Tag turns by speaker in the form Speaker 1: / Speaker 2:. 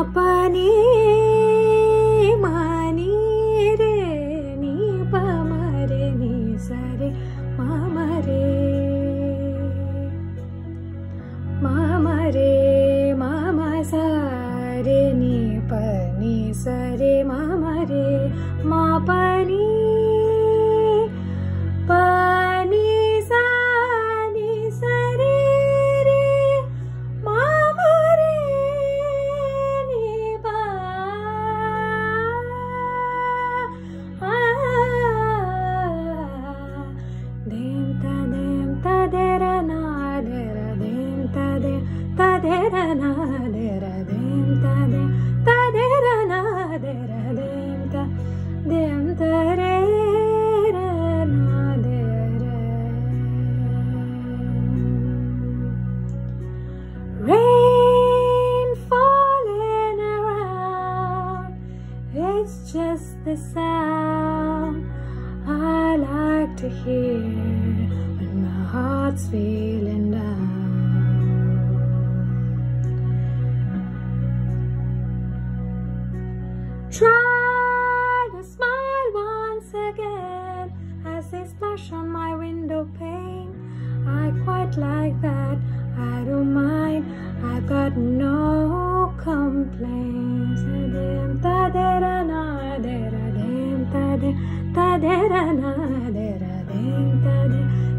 Speaker 1: pa ni ma ni re ni pa ma re ni sa re ma ma re ma ma re ma ma sa re ni pa ni sa re ma ma re ma pa ni sa re re ma ma re ni pa dem ta de ra na de ra dem ta de ra na de ra dem ta de ra na de ra dem ta re ra na de ra. Rain falling around, it's just the sound I like to hear when my heart's feeling down. Try to smile once again as they splash on my window pane. I quite like that, I don't mind, I've got no complaints. Dem ta de ra na de ra dem ta de ra na de ra dem ta de